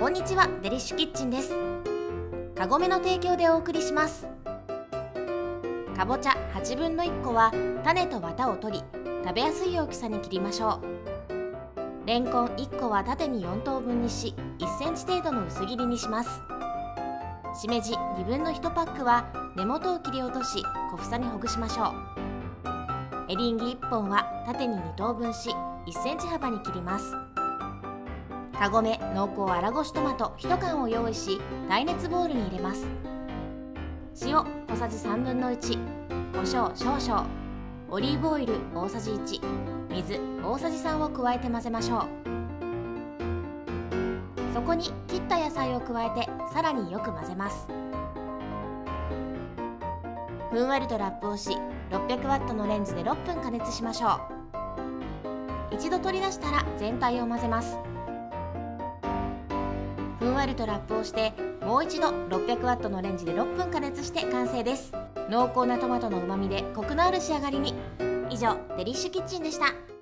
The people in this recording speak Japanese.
こんにちは、デリッシュキッチンです。カゴメの提供でお送りします。かぼちゃ8分の1個は種と綿を取り、食べやすい大きさに切りましょう。レンコン1個は縦に4等分にし、1センチ程度の薄切りにします。しめじ2分の1パックは根元を切り落とし、小房にほぐしましょう。エリンギ1本は縦に2等分し、1センチ幅に切ります。カゴメ濃厚粗ごしトマト1缶を用意し、耐熱ボウルに入れます。塩小さじ1/3、胡椒少々、オリーブオイル大さじ1、水大さじ3を加えて混ぜましょう。そこに切った野菜を加えてさらによく混ぜます。ふんわりとラップをし、600ワットのレンジで6分加熱しましょう。一度取り出したら全体を混ぜます。ふんわりとラップをして、もう一度600ワットのレンジで6分加熱して完成です。濃厚なトマトのうまみでコクのある仕上がりに。以上、デリッシュキッチンでした。